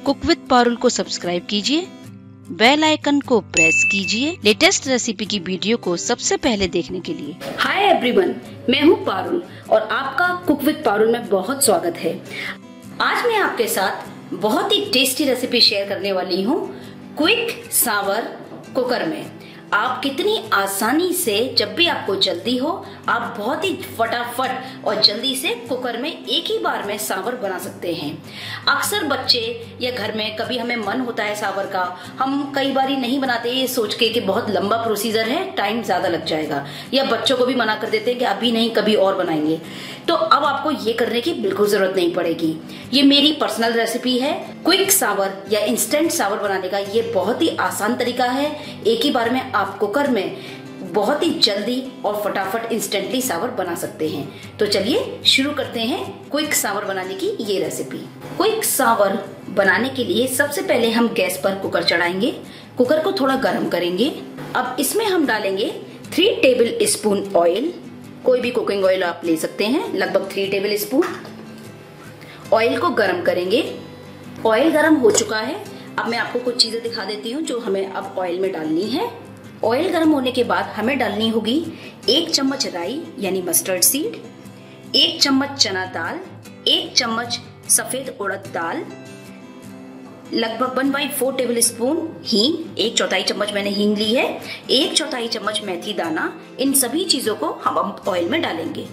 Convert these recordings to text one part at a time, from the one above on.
Cook with Parul को subscribe कीजिए, bell icon को प्रेस कीजिए लेटेस्ट रेसिपी की वीडियो को सबसे पहले देखने के लिए। हाय एवरीवन, मैं हूँ पारुल और आपका कुक विद पारुल में बहुत स्वागत है। आज मैं आपके साथ बहुत ही टेस्टी रेसिपी शेयर करने वाली हूँ क्विक सांवर कुकर में। आप कितनी आसानी से, जब भी आपको जल्दी हो, आप बहुत ही फटाफट और जल्दी से कुकर में एक ही बार में सांवर बना सकते हैं। अक्सर बच्चे या घर में कभी हमें मन होता है सांवर का, हम कई बार नहीं बनाते ये सोच के कि बहुत लंबा प्रोसीजर है, टाइम ज्यादा लग जाएगा, या बच्चों को भी मना कर देते हैं कि अभी नहीं, कभी और बनाएंगे। तो अब आपको ये करने की बिल्कुल जरूरत नहीं पड़ेगी। ये मेरी पर्सनल रेसिपी है। क्विक सांवर या इंस्टेंट सांवर बनाने का ये बहुत ही आसान तरीका है। एक ही बार में आप कुकर में बहुत ही जल्दी और फटाफट इंस्टेंटली सांवर बना सकते हैं। तो चलिए शुरू करते हैं क्विक सांवर बनाने की ये रेसिपी। क्विक सांवर बनाने के लिए सबसे पहले हम गैस पर कुकर चढ़ाएंगे। कुकर को थोड़ा गर्म करेंगे। अब इसमें हम डालेंगे 3 टेबल स्पून ऑयल। कोई भी कुकिंग ऑयल आप ले सकते हैं, लगभग 3 टेबल स्पून। ऑयल को गर्म करेंगे। ऑयल गर्म हो चुका है। अब मैं आपको कुछ चीजें दिखा देती हूँ जो हमें अब ऑयल में डालनी है। ऑयल गर्म होने के बाद हमें डालनी होगी 1 चम्मच राई यानी मस्टर्ड सीड, 1 चम्मच चना दाल, 1 चम्मच सफेद उड़द दाल, लगभग 1/4 टेबल स्पून हींग, 1/4 चम्मच मैंने हींग ली है, 1/4 चम्मच मेथी दाना। इन सभी चीजों को हम ऑयल में डालेंगे।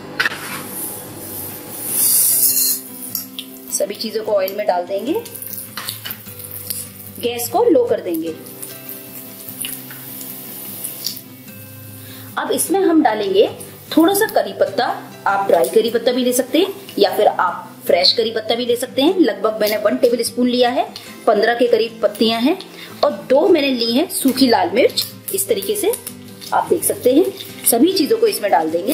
सभी चीजों को ऑयल में डाल देंगे। गैस को लो कर देंगे। अब इसमें हम डालेंगे थोड़ा सा करी पत्ता। आप ड्राई करी पत्ता भी ले सकते हैं या फिर आप फ्रेश करी पत्ता भी ले सकते हैं। लगभग मैंने 1 टेबल स्पून लिया है, 15 के करीब पत्तियां हैं, और 2 मैंने ली हैं सूखी लाल मिर्च। इस तरीके से आप देख सकते हैं। सभी चीजों को इसमें डाल देंगे।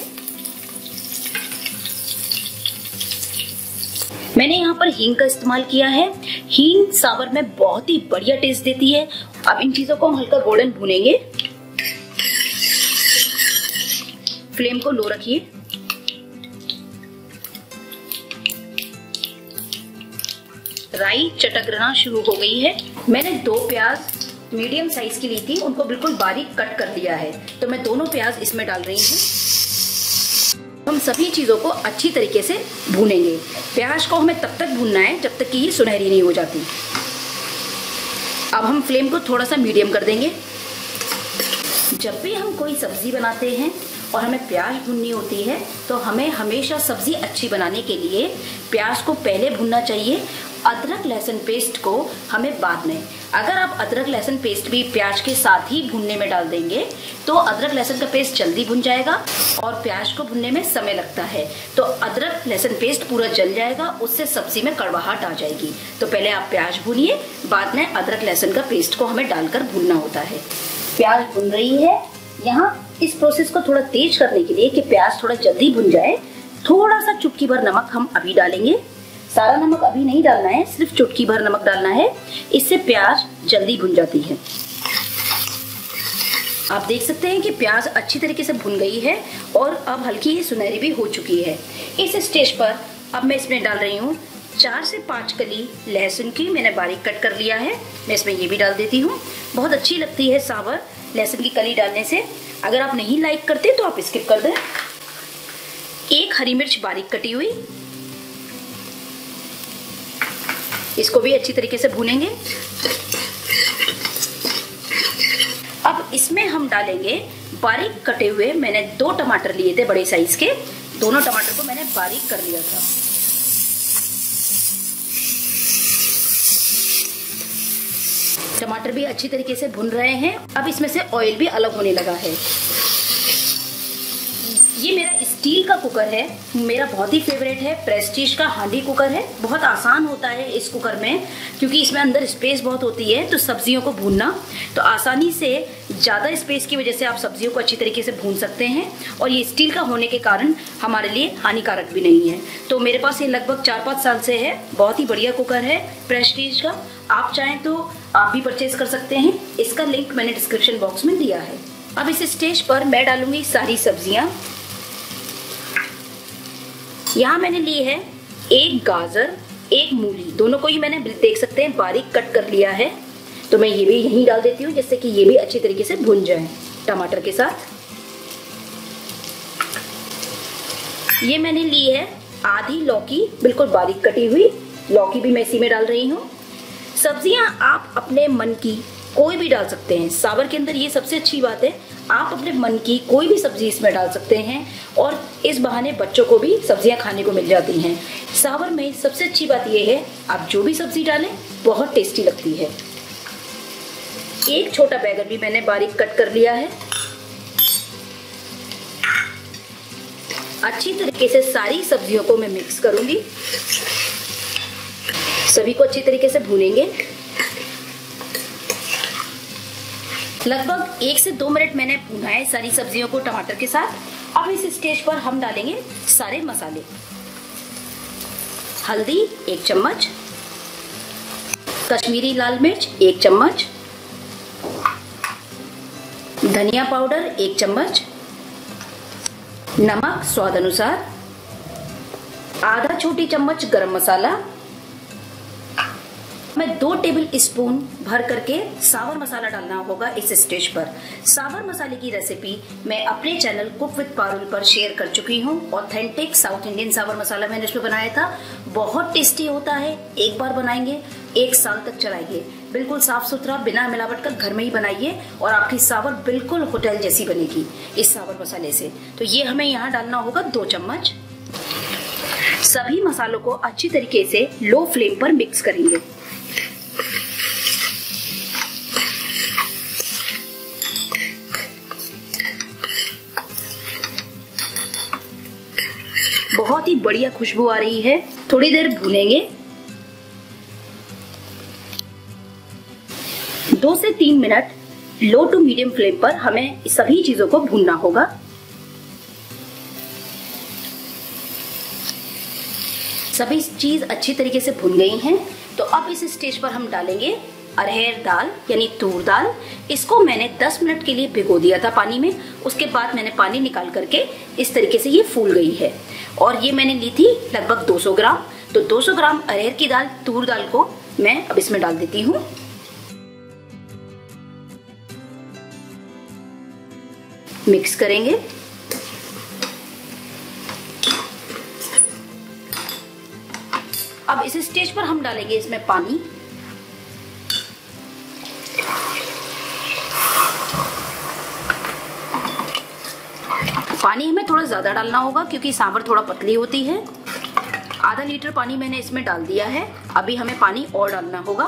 मैंने यहाँ पर हींग का इस्तेमाल किया है। हींग सांवर में बहुत ही बढ़िया टेस्ट देती है। अब इन चीजों को हम हल्का गोल्डन भूनेंगे। फ्लेम को लो रखिए। राई चटकना शुरू हो गई है। मैंने 2 प्याज मीडियम साइज की ली थी, उनको बिल्कुल बारीक कट कर लिया है। तो मैं दोनों प्याज इसमें डाल रही हूँ। हम सभी चीजों को अच्छी तरीके से भूनेंगे। प्याज को हमें तब तक भूनना है जब तक कि ये सुनहरी नहीं हो जाती। अब हम फ्लेम को थोड़ा सा मीडियम कर देंगे। जब भी हम कोई सब्जी बनाते हैं और हमें प्याज भूननी होती है, तो हमें हमेशा सब्जी अच्छी बनाने के लिए प्याज को पहले भूनना चाहिए। अदरक लहसुन पेस्ट को हमें बाद में। अगर आप अदरक लहसुन पेस्ट भी प्याज के साथ ही भूनने में डाल देंगे तो अदरक लहसुन का पेस्ट जल्दी भुन जाएगा और प्याज को भुनने में समय लगता है, तो अदरक लहसुन पेस्ट पूरा जल जाएगा, उससे सब्जी में कड़वाहट आ जाएगी। तो पहले आप प्याज भूनिए, बाद में अदरक लहसुन का पेस्ट को हमें डालकर भूनना होता है। प्याज भुन रही है। यहाँ इस प्रोसेस को थोड़ा तेज करने के लिए कि प्याज थोड़ा जल्दी भुन जाए, थोड़ा सा चुटकी भर नमक हम अभी डालेंगे। सारा नमक अभी नहीं डालना है, सिर्फ चुटकी भर नमक डालना है। इससे प्याज जल्दी भुन जाती है। आप देख सकते हैं कि प्याज अच्छी तरीके से भुन गई है और अब हल्की सुनहरी भी हो चुकी है। इस स्टेज पर अब मैं इसमें डाल रही हूँ 4 से 5 कली लहसुन की, मैंने बारीक कट कर लिया है। मैं इसमें ये भी डाल देती हूँ। बहुत अच्छी लगती है सांवर लहसुन की कली डालने से। अगर आप नहीं लाइक करते तो आप स्किप कर दें। 1 हरी मिर्च बारीक कटी हुई, इसको भी अच्छी तरीके से भूनेंगे। अब इसमें हम डालेंगे बारीक कटे हुए, मैंने 2 टमाटर लिए थे बड़े साइज के, दोनों टमाटर को मैंने बारीक कर लिया था। टमाटर भी अच्छी तरीके से भुन रहे हैं। अब इसमें से ऑयल भी अलग होने लगा है। ये मेरा स्टील का कुकर है, मेरा बहुत ही फेवरेट है। प्रेस्टीज का हांडी कुकर है। बहुत आसान होता है इस कुकर में, क्योंकि इसमें अंदर स्पेस बहुत होती है, तो सब्जियों को भूनना तो आसानी से, ज़्यादा स्पेस की वजह से आप सब्जियों को अच्छी तरीके से भून सकते हैं। और ये स्टील का होने के कारण हमारे लिए हानिकारक भी नहीं है। तो मेरे पास ये लगभग 4-5 साल से है। बहुत ही बढ़िया कुकर है प्रेस्टीज का। आप चाहें तो आप भी परचेज कर सकते हैं। इसका लिंक मैंने डिस्क्रिप्शन बॉक्स में दिया है। अब इस स्टेज पर मैं डालूंगी सारी सब्जियां। यहाँ मैंने ली है 1 गाजर, एक मूली, दोनों को ही मैंने देख सकते हैं बारीक कट कर लिया है। तो मैं ये भी यहीं डाल देती हूँ जिससे कि ये भी अच्छी तरीके से भुन जाए टमाटर के साथ। ये मैंने ली है आधी लौकी, बिल्कुल बारीक कटी हुई लौकी भी मैं इसी में डाल रही हूँ। सब्जियां आप अपने मन की कोई भी डाल सकते हैं। सावर के अंदर ये सबसे अच्छी बात है, आप अपने मन की कोई भी सब्जी इसमें डाल सकते हैं और इस बहाने बच्चों को भी सब्जियां खाने को मिल जाती हैं। सावर में सबसे अच्छी बात ये है, आप जो भी सब्जी डालें बहुत टेस्टी लगती है। एक छोटा बैगन भी मैंने बारीक कट कर लिया है। अच्छी तरीके से सारी सब्जियों को मैं मिक्स करूंगी, सभी को अच्छी तरीके से भूनेंगे। लगभग 1 से 2 मिनट मैंने भुना है सारी सब्जियों को टमाटर के साथ। अब इस स्टेज पर हम डालेंगे सारे मसाले। हल्दी 1 चम्मच, कश्मीरी लाल मिर्च 1 चम्मच, धनिया पाउडर 1 चम्मच, नमक स्वाद अनुसार, आधा छोटी चम्मच गरम मसाला। मैं 2 टेबल स्पून भर करके सावर मसाला डालना होगा इस स्टेज पर। सावर मसाले की रेसिपी मैं अपने चैनल कुक विद पारुल पर शेयर कर चुकी हूँ। ऑथेंटिक साउथ इंडियन सावर मसाला मैंने इसमें बनाया था, बहुत टेस्टी होता है। एक बार बनाएंगे 1 साल तक चलाइए। बिल्कुल साफ सुथरा बिना मिलावट का घर में ही बनाइए और आपकी सावर बिल्कुल होटल जैसी बनेगी इस सावर मसाले से। तो ये हमें यहाँ डालना होगा 2 चम्मच। सभी मसालों को अच्छी तरीके से लो फ्लेम पर मिक्स करेंगे। बहुत ही बढ़िया खुशबू आ रही है। थोड़ी देर भूनेंगे। 2 से 3 minute low to medium flame पर हमें सभी चीजों को भूनना होगा। सभी चीज अच्छी तरीके से भुन गई हैं। तो अब इस स्टेज पर हम डालेंगे अरहर दाल यानी तूर दाल। इसको मैंने 10 मिनट के लिए भिगो दिया था पानी में। उसके बाद मैंने पानी निकाल करके इस तरीके से ये फूल गई है। और ये मैंने ली थी लगभग 200 ग्राम। तो 200 ग्राम अरहर की दाल, तूर दाल को मैं अब इसमें डाल देती हूँ। मिक्स करेंगे। अब इस स्टेज पर हम डालेंगे इसमें पानी। पानी हमें थोड़ा ज्यादा डालना होगा क्योंकि सांभर थोड़ा पतली होती है। आधा लीटर पानी मैंने इसमें डाल दिया है। अभी हमें पानी और डालना होगा।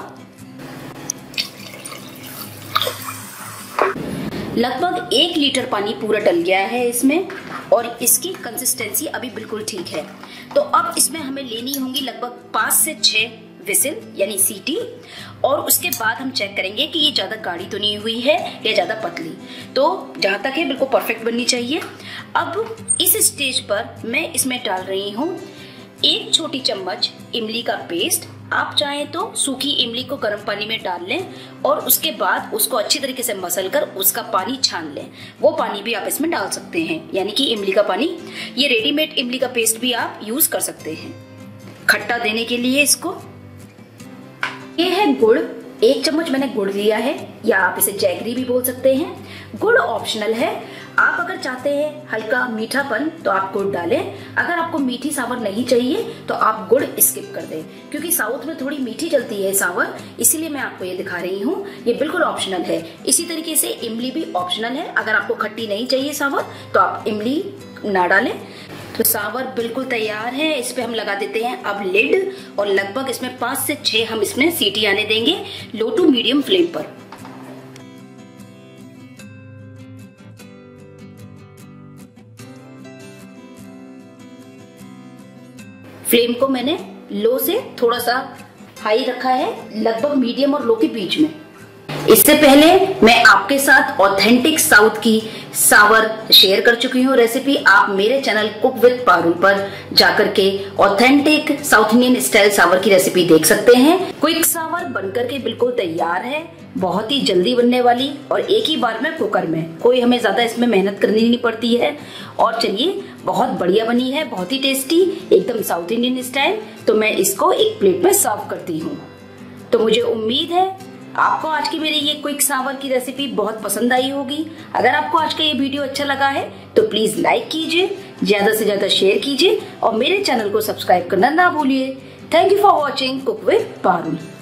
लगभग 1 लीटर पानी पूरा डल गया है इसमें और इसकी कंसिस्टेंसी अभी बिल्कुल ठीक है। तो अब इसमें हमें लेनी होंगी लगभग 5 से 6 विसिल यानी सीटी। और उसके बाद हम चेक करेंगे कि ये ज्यादा गाढ़ी तो नहीं हुई है या ज्यादा पतली। तो जहां तक है बिल्कुल परफेक्ट बननी चाहिए। अब इस स्टेज पर मैं इसमें डाल रही हूँ 1 छोटी चम्मच इमली का पेस्ट। आप चाहें तो सूखी इमली को गर्म पानी में डाल लें और उसके बाद उसको अच्छी तरीके से मसल कर उसका पानी छान लें। वो पानी भी आप इसमें डाल सकते हैं, यानी कि इमली का पानी। ये रेडीमेड इमली का पेस्ट भी आप यूज कर सकते हैं खट्टा देने के लिए इसको। ये है गुड़। 1 चम्मच मैंने गुड़ लिया है, या आप इसे जैगरी भी बोल सकते हैं। गुड़ ऑप्शनल है। आप अगर चाहते हैं हल्का मीठापन तो आप गुड़ डालें। अगर आपको मीठी सावर नहीं चाहिए तो आप गुड़ स्किप कर दें, क्योंकि साउथ में थोड़ी मीठी चलती है सावर, इसीलिए मैं आपको ये दिखा रही हूँ। ये बिल्कुल ऑप्शनल है। इसी तरीके से इमली भी ऑप्शनल है। अगर आपको खट्टी नहीं चाहिए सावर तो आप इमली ना डालें। तो सावर बिल्कुल तैयार है। इस पे हम लगा देते हैं अब लिड और लगभग इसमें 5 से 6 हम इसमें सीटी आने देंगे लो टू मीडियम फ्लेम पर। फ्लेम को मैंने लो से थोड़ा सा हाई रखा है, लगभग मीडियम और लो के बीच में। इससे पहले मैं आपके साथ ऑथेंटिक साउथ की सांवर शेयर कर चुकी हूँ रेसिपी। आप मेरे चैनल कुक विद पारुल पर जाकर के ऑथेंटिक साउथ इंडियन स्टाइल सांवर की रेसिपी देख सकते हैं। क्विक सांवर बनकर के बिल्कुल तैयार है, बहुत ही जल्दी बनने वाली और एक ही बार में कुकर में, कोई हमें ज्यादा इसमें मेहनत करनी नहीं पड़ती है। और चलिए, बहुत बढ़िया बनी है, बहुत ही टेस्टी, एकदम साउथ इंडियन स्टाइल। तो मैं इसको एक प्लेट में सर्व करती हूँ। तो मुझे उम्मीद है आपको आज की मेरी ये क्विक सांवर की रेसिपी बहुत पसंद आई होगी। अगर आपको आज का ये वीडियो अच्छा लगा है तो प्लीज लाइक कीजिए, ज्यादा से ज्यादा शेयर कीजिए और मेरे चैनल को सब्सक्राइब करना ना भूलिए। Thank you for watching cook with Parul.